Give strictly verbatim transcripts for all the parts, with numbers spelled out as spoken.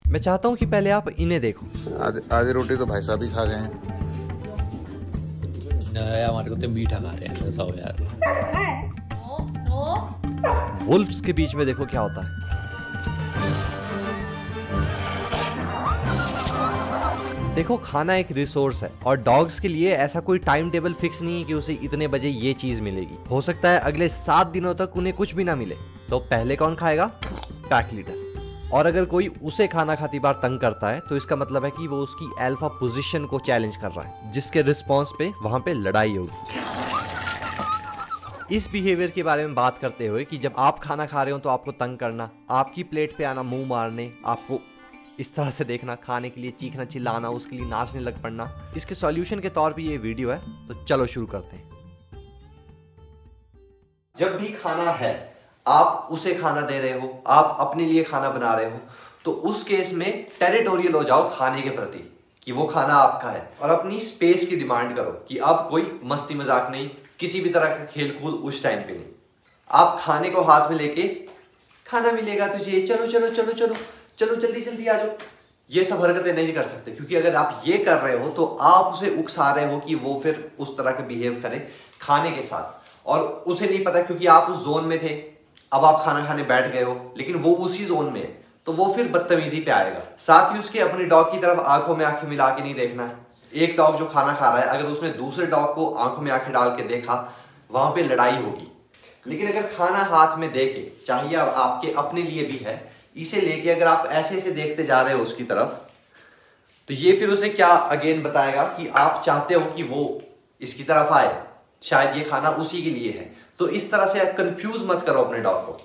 मैं चाहता हूँ कि पहले आप इन्हें देखो। आधे आधे रोटी तो भाई साहब ही खा गए हैं। हमारे को तो मीठा खा रहे हैं, बताओ यार। वुल्फ्स के बीच में देखो क्या होता है। देखो, खाना एक रिसोर्स है और डॉग्स के लिए ऐसा कोई टाइम टेबल फिक्स नहीं है कि उसे इतने बजे ये चीज मिलेगी। हो सकता है अगले सात दिनों तक उन्हें कुछ भी ना मिले, तो पहले कौन खाएगा? Pack leader. और अगर कोई उसे खाना खाती बार तंग करता है तो इसका मतलब है कि वो उसकी अल्फा पोजीशन को चैलेंज कर रहा है, जिसके रिस्पॉन्स पे वहां पे लड़ाई होगी। इस बिहेवियर के बारे में बात करते हुए कि जब आप खाना खा रहे हो तो आपको तंग करना, आपकी प्लेट पे आना, मुंह मारने, आपको इस तरह से देखना, खाने के लिए चीखना चिल्लाना, उसके लिए नाचने लग पड़ना, इसके सॉल्यूशन के तौर पे ये वीडियो है। तो चलो शुरू करते हैं। जब भी खाना है, आप उसे खाना दे रहे हो, आप अपने लिए खाना बना रहे हो, तो उस केस में टेरिटोरियल हो जाओ खाने के प्रति कि वो खाना आपका है, और अपनी स्पेस की डिमांड करो कि अब कोई मस्ती मजाक नहीं, किसी भी तरह का खेल कूद उस टाइम पे नहीं। आप खाने को हाथ में लेके, खाना मिलेगा तुझे, चलो चलो चलो चलो चलो जल्दी जल्दी आ जाओ, ये सब हरकतें नहीं कर सकते, क्योंकि अगर आप ये कर रहे हो तो आप उसे उकसा रहे हो कि वो फिर उस तरह का बिहेव करे खाने के साथ, और उसे नहीं पता क्योंकि आप उस जोन में थे। अब आप खाना खाने बैठ गए हो लेकिन वो उसी जोन में है, तो वो फिर बदतमीजी पे आएगा। साथ ही उसके अपने डॉग की तरफ आंखों में आंखें मिला के नहीं देखना है। एक डॉग जो खाना खा रहा है, अगर उसने दूसरे डॉग को आंखों में आंखें डाल के देखा, वहां पे लड़ाई होगी। लेकिन अगर खाना हाथ में देके, चाहिए अब आपके अपने लिए भी है, इसे लेके अगर आप ऐसे ऐसे देखते जा रहे हो उसकी तरफ, तो ये फिर उसे क्या अगेन बताएगा कि आप चाहते हो कि वो इसकी तरफ आए, शायद ये खाना उसी के लिए है। तो इस तरह से कंफ्यूज मत करो अपने डॉग को।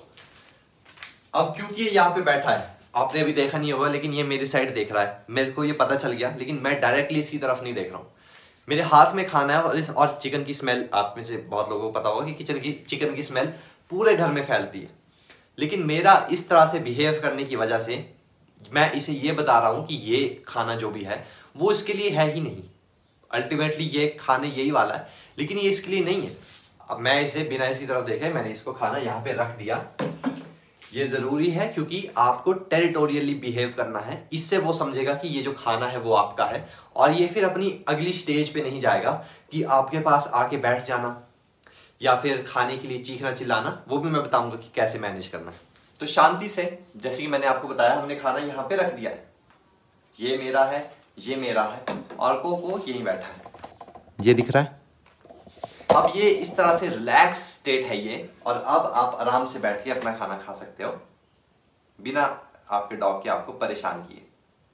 अब क्योंकि ये यहाँ पे बैठा है, आपने अभी देखा नहीं होगा, लेकिन ये मेरी साइड देख रहा है, मेरे को ये पता चल गया, लेकिन मैं डायरेक्टली इसकी तरफ नहीं देख रहा हूँ। मेरे हाथ में खाना है और इस और चिकन की स्मेल, आप में से बहुत लोगों को पता होगा कि किचन की चिकन की स्मेल पूरे घर में फैलती है। लेकिन मेरा इस तरह से बिहेव करने की वजह से मैं इसे ये बता रहा हूँ कि ये खाना जो भी है वो इसके लिए है ही नहीं। अल्टीमेटली ये खाने यही वाला है, लेकिन ये इसके लिए नहीं है। अब मैं इसे बिना इसकी तरफ देखे मैंने इसको खाना यहाँ पे रख दिया। ये जरूरी है क्योंकि आपको टेरिटोरियली बिहेव करना है, इससे वो समझेगा कि ये जो खाना है वो आपका है, और ये फिर अपनी अगली स्टेज पे नहीं जाएगा कि आपके पास आके बैठ जाना या फिर खाने के लिए चीखना चिल्लाना। वो भी मैं बताऊंगा कि कैसे मैनेज करना है। तो शांति से, जैसे कि मैंने आपको बताया, हमने खाना यहाँ पे रख दिया है, ये मेरा है, ये मेरा है, और कोको यहीं बैठा है, ये दिख रहा है। अब ये इस तरह से रिलैक्स स्टेट है ये, और अब आप आराम से बैठ के अपना खाना खा सकते हो बिना आपके डॉग के आपको परेशान किए।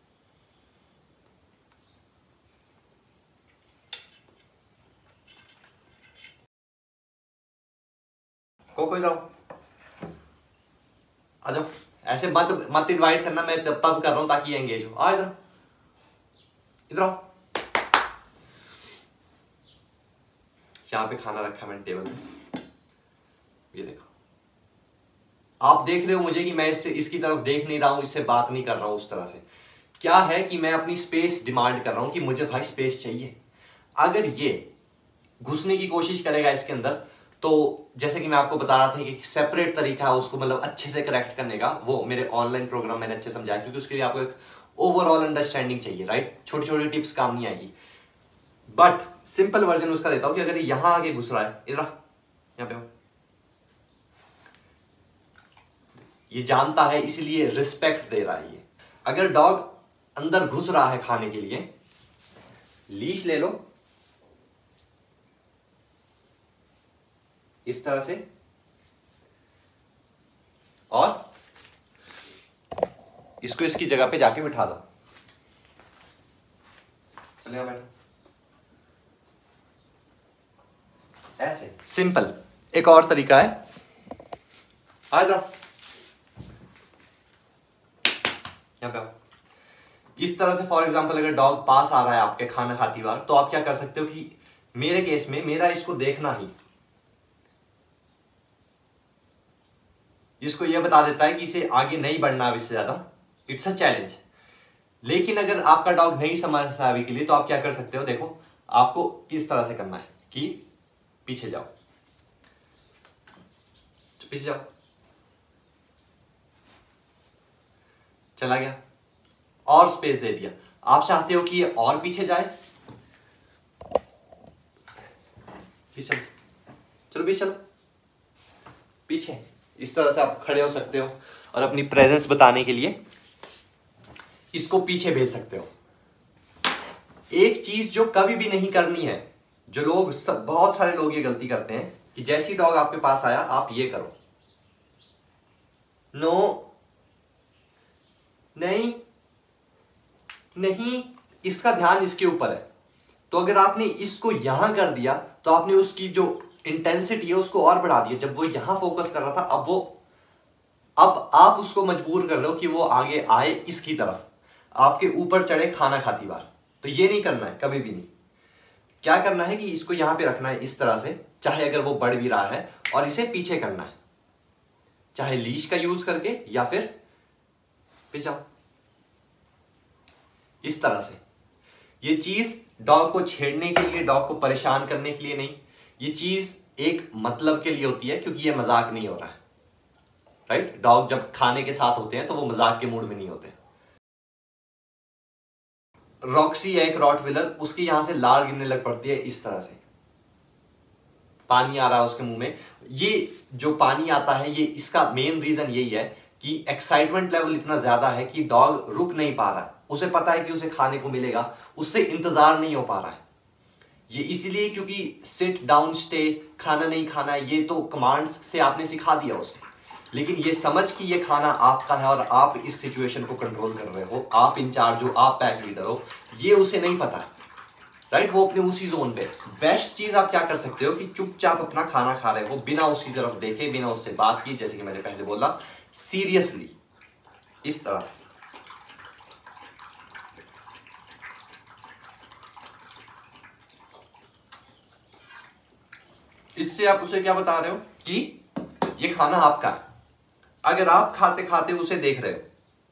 कोको जाओ, आ जाओ। ऐसे मत मत इनवाइट करना, मैं तब तब कर रहा हूं ताकि ये एंगेज हो। आ इधर इधर आओ। यहाँ पे खाना रखा मैंने टेबल पे, ये देखो। आप देख रहे हो मुझे कि मैं इससे इसकी तरफ देख नहीं रहा हूं, इससे बात नहीं कर रहा हूं उस तरह से। क्या है कि मैं अपनी स्पेस डिमांड कर रहा हूं कि मुझे भाई स्पेस चाहिए। अगर ये घुसने की कोशिश करेगा इसके अंदर, तो जैसे कि मैं आपको बता रहा था कि सेपरेट तरीका है उसको मतलब अच्छे से करेक्ट करने का, वो मेरे ऑनलाइन प्रोग्राम मैंने अच्छे समझाया, क्योंकि उसके लिए आपको एक ओवरऑल अंडरस्टैंडिंग चाहिए, राइट। छोटी छोटी टिप्स काम नहीं आएगी, बट सिंपल वर्जन उसका देता हूं कि अगर ये यहां आगे घुस रहा है, इधर यहां पे हो, ये जानता है इसलिए रिस्पेक्ट दे रहा है ये। अगर डॉग अंदर घुस रहा है खाने के लिए, लीश ले लो इस तरह से, और इसको इसकी जगह पे जाके बिठा दो। चलिए बैठो, ऐसे सिंपल। एक और तरीका है, आ जाओ यहां पे आओ। इस तरह से फॉर एग्जांपल अगर डॉग पास आ रहा है आपके खाना खाती बार, तो आप क्या कर सकते हो कि मेरे केस में मेरा इसको देखना ही इसको यह बता देता है कि इसे आगे नहीं बढ़ना अब इससे ज्यादा, इट्स अ चैलेंज। लेकिन अगर आपका डॉग नहीं समझता अभी के लिए, तो आप क्या कर सकते हो, देखो आपको इस तरह से करना है कि पीछे जाओ, पीछे जाओ, चला गया, और स्पेस दे दिया। आप चाहते हो कि ये और पीछे जाए, चलो चलो पीछे चलो पीछे, इस तरह से आप खड़े हो सकते हो और अपनी प्रेजेंस बताने के लिए इसको पीछे भेज सकते हो। एक चीज जो कभी भी नहीं करनी है, जो लोग सब बहुत सारे लोग ये गलती करते हैं कि जैसे ही डॉग आपके पास आया आप ये करो, नो नहीं नहीं, इसका ध्यान इसके ऊपर है। तो अगर आपने इसको यहां कर दिया तो आपने उसकी जो इंटेंसिटी है उसको और बढ़ा दिया। जब वो यहां फोकस कर रहा था, अब वो अब आप उसको मजबूर कर रहे हो कि वो आगे आए इसकी तरफ, आपके ऊपर चढ़े खाना खाती बार। तो ये नहीं करना है कभी भी नहीं। क्या करना है कि इसको यहां पे रखना है इस तरह से, चाहे अगर वो बढ़ भी रहा है, और इसे पीछे करना है, चाहे लीश का यूज करके या फिर पीछे इस तरह से। ये चीज डॉग को छेड़ने के लिए, डॉग को परेशान करने के लिए नहीं, ये चीज एक मतलब के लिए होती है, क्योंकि ये मजाक नहीं हो रहा है। राइट? डॉग जब खाने के साथ होते हैं तो वो मजाक के मूड में नहीं होते। रॉक्सी है एक रॉटविलर, उसकी यहां से लार गिरने लग पड़ती है इस तरह से, पानी आ रहा है उसके मुंह में। ये जो पानी आता है, ये इसका मेन रीजन यही है कि एक्साइटमेंट लेवल इतना ज्यादा है कि डॉग रुक नहीं पा रहा है। उसे पता है कि उसे खाने को मिलेगा, उससे इंतजार नहीं हो पा रहा है। ये इसीलिए क्योंकि सिट डाउन स्टे, खाना नहीं खाना, ये तो कमांड्स से आपने सिखा दिया उसे, लेकिन ये समझ कि ये खाना आपका है और आप इस सिचुएशन को कंट्रोल कर रहे हो, आप इंचार्ज हो, आप पैक लीडर हो, ये उसे नहीं पता है। राइट? वो अपने उसी जोन पे। बेस्ट चीज आप क्या कर सकते हो कि चुपचाप अपना खाना खा रहे हो, बिना उसकी तरफ देखे, बिना उससे बात की, जैसे कि मैंने पहले बोला, सीरियसली इस तरह से। इससे आप उसे क्या बता रहे हो कि ये खाना आपका है। अगर आप खाते खाते उसे देख रहे हो,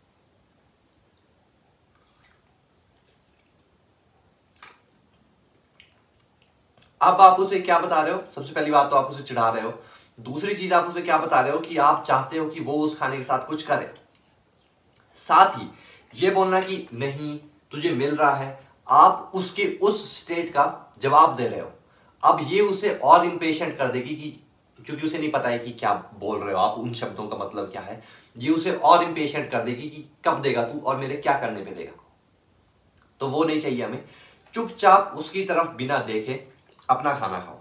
अब आप उसे क्या बता रहे हो? सबसे पहली बात तो आप उसे चिढ़ा रहे हो। दूसरी चीज आप उसे क्या बता रहे हो कि आप चाहते हो कि वो उस खाने के साथ कुछ करे। साथ ही ये बोलना कि नहीं तुझे मिल रहा है, आप उसके उस स्टेट का जवाब दे रहे हो। अब ये उसे और इंपेशेंट कर देगी, कि क्योंकि उसे नहीं पता है कि क्या बोल रहे हो आप, उन शब्दों का मतलब क्या है। ये उसे और इंपेशेंट कर देगी कि कब देगा तू और मेरे क्या करने पे देगा। तो वो नहीं चाहिए हमें। चुपचाप उसकी तरफ बिना देखे अपना खाना खाओ।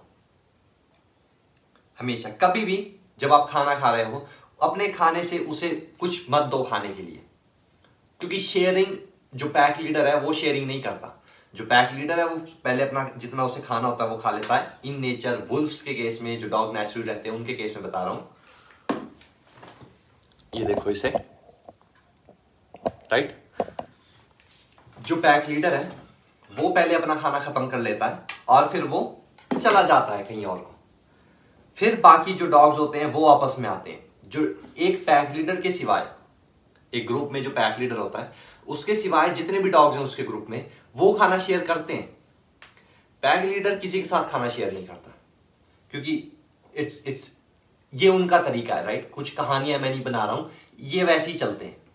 हमेशा कभी भी जब आप खाना खा रहे हो, अपने खाने से उसे कुछ मत दो खाने के लिए, क्योंकि शेयरिंग, जो पैक लीडर है वो शेयरिंग नहीं करता। जो पैक लीडर है वो पहले अपना जितना उसे खाना होता है वो खा लेता है। इन नेचर वुल्फ्स के केस में, जो डॉग नेचुरली रहते हैं उनके केस में बता रहा हूं। ये देखो इसे, राइट? जो पैक लीडर है वो पहले अपना खाना खत्म कर लेता है और फिर वो चला जाता है कहीं और को। फिर बाकी जो डॉग्स होते हैं वो आपस में आते हैं। जो एक पैक लीडर के सिवाय, एक ग्रुप में जो पैक लीडर होता है उसके सिवाय जितने भी डॉग्स हैं उसके ग्रुप में, वो खाना शेयर करते हैं। पैक लीडर किसी के साथ खाना शेयर नहीं करता, क्योंकि इट्स इट्स ये उनका तरीका है। राइट? कुछ कहानियां मैं नहीं बना रहा हूं, ये वैसे ही चलते हैं।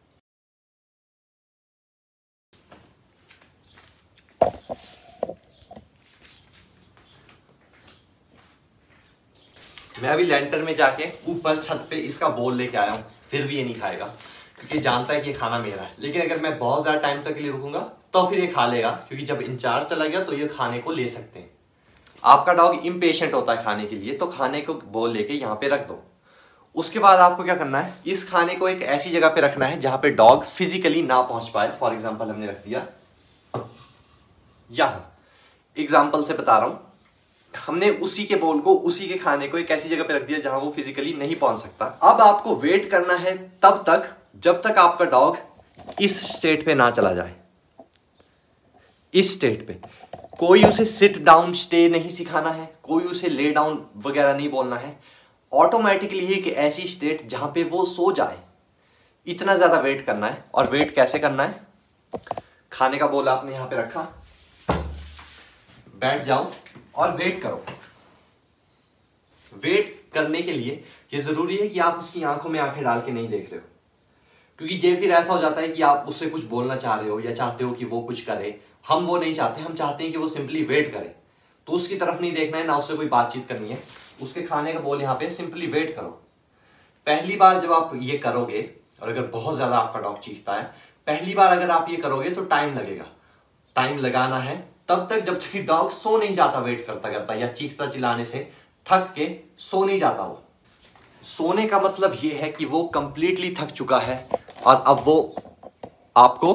मैं अभी लैंटर में जाके ऊपर छत पे इसका बोल लेके आया हूं, फिर भी ये नहीं खाएगा क्योंकि जानता है कि ये खाना मेरा है। लेकिन अगर मैं बहुत ज्यादा टाइम तक के लिए रुकूंगा तो फिर ये खा लेगा, क्योंकि जब इंचार्ज चला गया तो ये खाने को ले सकते हैं। आपका डॉग इम्पेशेंट होता है खाने के लिए, तो खाने को बोल लेके यहाँ पे रख दो। उसके बाद आपको क्या करना है, इस खाने को एक ऐसी जगह पे रखना है जहां पे डॉग फिजिकली ना पहुंच पाए। फॉर एग्जाम्पल हमने रख दिया यहां, एग्जाम्पल से बता रहा हूं, हमने उसी के बोल को, उसी के खाने को एक ऐसी जगह पे रख दिया जहां वो फिजिकली नहीं पहुंच सकता। अब आपको वेट करना है तब तक जब तक आपका डॉग इस स्टेट पे ना चला जाए। इस स्टेट पे कोई उसे सिट डाउन स्टे नहीं सिखाना है, कोई उसे ले डाउन वगैरह नहीं बोलना है। ऑटोमेटिकली एक ऐसी स्टेट जहां पे वो सो जाए, इतना ज्यादा वेट करना है। और वेट कैसे करना है, खाने का बोल आपने यहां पे रखा, बैठ जाओ और वेट करो। वेट करने के लिए ये जरूरी है कि आप उसकी आंखों में आंखें डाल के नहीं देख रहे हो, क्योंकि ये फिर ऐसा हो जाता है कि आप उससे कुछ बोलना चाह रहे हो या चाहते हो कि वो कुछ करे। हम वो नहीं चाहते, हम चाहते हैं कि वो सिंपली वेट करे। तो उसकी तरफ नहीं देखना है, ना उससे कोई बातचीत करनी है। उसके खाने का बोल यहाँ पे सिंपली वेट करो। पहली बार जब आप ये करोगे, और अगर बहुत ज्यादा आपका डॉग चीखता है, पहली बार अगर आप ये करोगे तो टाइम लगेगा। टाइम लगाना है तब तक जब तक डॉग सो नहीं जाता वेट करता करता, या चीखता चिल्लाने से थक के सो नहीं जाता। वो सोने का मतलब ये है कि वो कंप्लीटली थक चुका है और अब वो आपको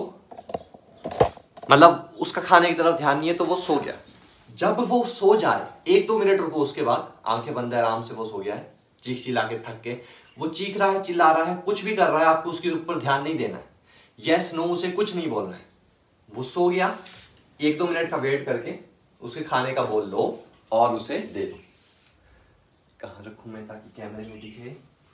मतलब उसका खाने की तरफ ध्यान नहीं है, तो वो सो गया। जब वो सो जाए, एक दो मिनट रुको, उसके बाद आंखें बंद है, आराम से वो सो गया है, चीख चिल्ला के थक के, वो चीख रहा है, चिल्ला रहा है, कुछ भी कर रहा है, आपको उसके ऊपर ध्यान नहीं देना है। यस नो उसे कुछ नहीं बोलना है। वो सो गया, एक दो मिनट का वेट करके उसके खाने का बोल लो और उसे दे दो। कहां रखूं मैं ताकि कैमरे में दिखे?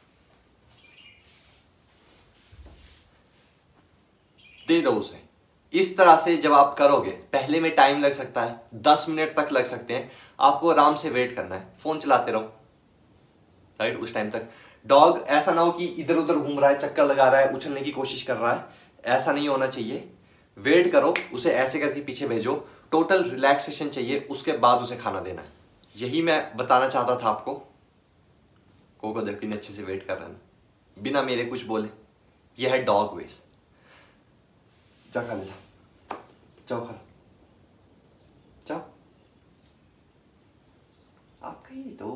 दे दो उसे। इस तरह से जब आप करोगे, पहले में टाइम लग सकता है, दस मिनट तक लग सकते हैं, आपको आराम से वेट करना है, फोन चलाते रहो राइट। उस टाइम तक डॉग ऐसा ना हो कि इधर उधर घूम रहा है, चक्कर लगा रहा है, उछलने की कोशिश कर रहा है, ऐसा नहीं होना चाहिए। वेट करो, उसे ऐसे करके पीछे भेजो, टोटल रिलैक्सेशन चाहिए, उसके बाद उसे खाना देना है। यही मैं बताना चाहता था आपको। कोको देखो कितने अच्छे से वेट कर रहे हैं बिना मेरे कुछ बोले। यह है डॉग वेज। जा खा ले, जा जाओ, खा जाओ, आपका ही तो।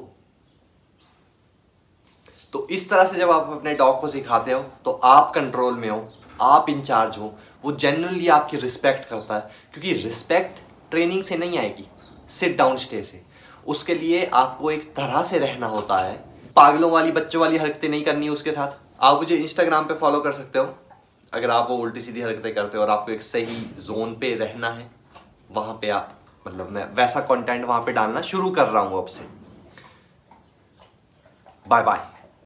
तो इस तरह से जब आप अपने डॉग को सिखाते हो तो आप कंट्रोल में हो, आप इंचार्ज हो, वो जेन्युइनली आपकी रिस्पेक्ट करता है। क्योंकि रिस्पेक्ट ट्रेनिंग से नहीं आएगी, सिट डाउन स्टे से। उसके लिए आपको एक तरह से रहना होता है, पागलों वाली बच्चों वाली हरकतें नहीं करनी उसके साथ। आप मुझे इंस्टाग्राम पे फॉलो कर सकते हो अगर आप वो उल्टी सीधी हरकतें करते हो और आपको एक सही जोन पे रहना है। वहां पे आप मतलब मैं वैसा कंटेंट वहां पे डालना शुरू कर रहा हूं अब से। Bye bye.